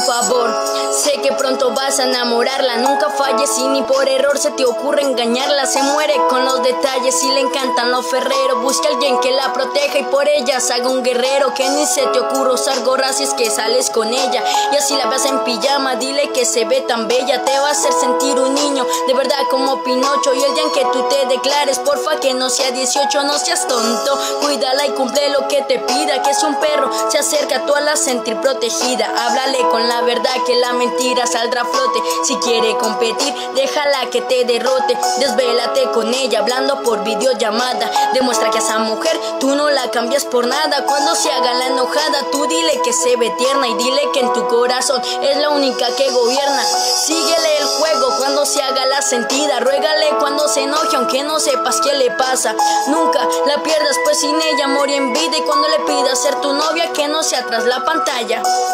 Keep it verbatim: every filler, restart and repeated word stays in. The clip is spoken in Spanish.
favor. Sé que pronto vas a enamorarla, nunca falles y ni por error se te ocurre engañarla. Se muere con los detalles y le encantan los ferreros. Busca a alguien que la proteja y por ellas haga un guerrero. Que ni se te ocurra usar gorras si es que sales con ella. Y así la veas en pijama, dile que se ve tan bella. Te va a hacer sentir un niño, de verdad como Pinocho. Y el día en que tú te declares, porfa que no sea dieciocho, no seas tonto. Cuídala y cumple lo que te pida. Que si un perro se acerca, tú la sentir protegida. Háblale con la verdad, que la mentira saldrá a flote. Si quiere competir, déjala que te derrote. Desvélate con ella hablando por videollamada. Demuestra que a esa mujer tú no la cambias por nada. Cuando se haga la enojada, tú dile que se ve tierna. Y dile que en tu corazón es la única que gobierna. Síguele el juego cuando se haga la sentida. Ruégale cuando se enoje aunque no sepas qué le pasa. Nunca la pierdas, pues sin ella morir en vida. Y cuando le pidas ser tu novia, que no sea tras la pantalla.